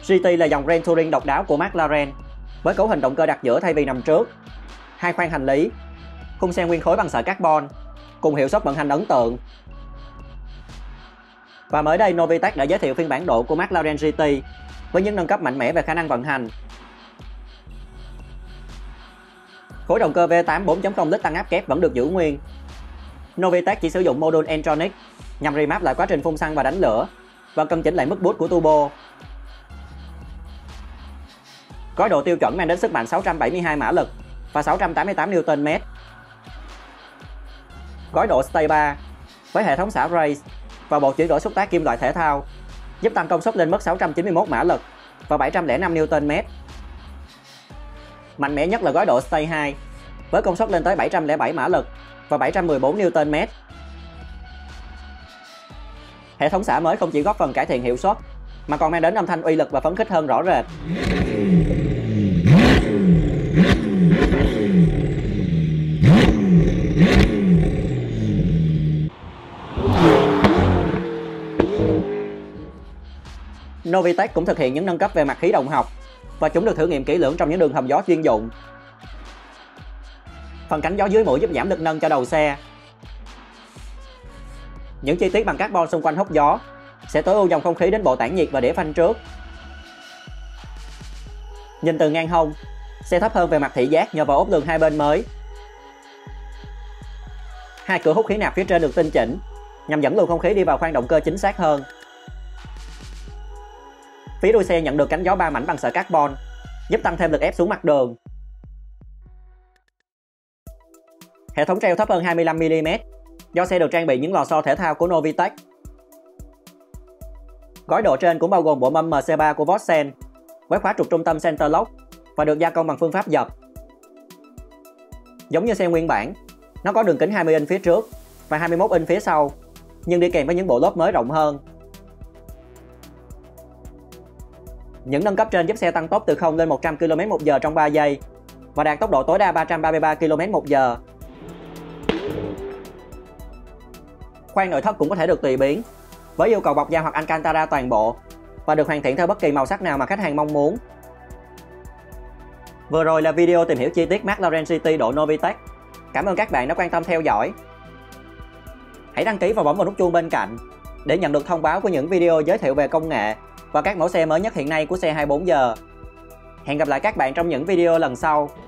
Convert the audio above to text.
GT là dòng Grand Touring độc đáo của McLaren với cấu hình động cơ đặt giữa thay vì nằm trước, hai khoang hành lý, khung xe nguyên khối bằng sợi carbon cùng hiệu suất vận hành ấn tượng. Và mới đây Novitec đã giới thiệu phiên bản độ của McLaren GT với những nâng cấp mạnh mẽ về khả năng vận hành. Khối động cơ V8 4.0 lít tăng áp kép vẫn được giữ nguyên. Novitec chỉ sử dụng module N-Tronic nhằm remap lại quá trình phun xăng và đánh lửa và cân chỉnh lại mức boost của turbo. Gói độ tiêu chuẩn mang đến sức mạnh 672 mã lực và 688 Nm. Gói độ Stay 3 với hệ thống xả Race và bộ chuyển đổi xúc tác kim loại thể thao giúp tăng công suất lên mức 691 mã lực và 705 Nm. Mạnh mẽ nhất là gói độ Stay 2 với công suất lên tới 707 mã lực và 714 Nm. Hệ thống xả mới không chỉ góp phần cải thiện hiệu suất mà còn mang đến âm thanh uy lực và phấn khích hơn rõ rệt. Novitec cũng thực hiện những nâng cấp về mặt khí động học và chúng được thử nghiệm kỹ lưỡng trong những đường hầm gió chuyên dụng. Phần cánh gió dưới mũi giúp giảm lực nâng cho đầu xe. Những chi tiết bằng carbon xung quanh hốc gió sẽ tối ưu dòng không khí đến bộ tản nhiệt và đĩa phanh trước. Nhìn từ ngang hông, xe thấp hơn về mặt thị giác nhờ vào ốp lường hai bên mới. Hai cửa hút khí nạp phía trên được tinh chỉnh nhằm dẫn luồng không khí đi vào khoang động cơ chính xác hơn. Phía đuôi xe nhận được cánh gió 3 mảnh bằng sợi carbon, giúp tăng thêm lực ép xuống mặt đường. Hệ thống treo thấp hơn 25mm do xe được trang bị những lò xo thể thao của Novitec. Gói độ trên cũng bao gồm bộ mâm MC3 của Voxen với khóa trục trung tâm center lock và được gia công bằng phương pháp dập. Giống như xe nguyên bản, nó có đường kính 20 inch phía trước và 21 inch phía sau, nhưng đi kèm với những bộ lốp mới rộng hơn. Những nâng cấp trên giúp xe tăng tốc từ 0 lên 100 km/h trong 3 giây và đạt tốc độ tối đa 333 km/h. Khoang nội thất cũng có thể được tùy biến với yêu cầu bọc da hoặc Alcantara toàn bộ và được hoàn thiện theo bất kỳ màu sắc nào mà khách hàng mong muốn. Vừa rồi là video tìm hiểu chi tiết McLaren GT độ Novitec. Cảm ơn các bạn đã quan tâm theo dõi. Hãy đăng ký và bấm vào nút chuông bên cạnh để nhận được thông báo của những video giới thiệu về công nghệ và các mẫu xe mới nhất hiện nay của xe 24 giờ. Hẹn gặp lại các bạn trong những video lần sau.